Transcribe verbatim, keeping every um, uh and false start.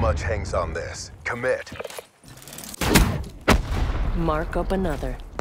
much hangs on this. Commit. Mark up another.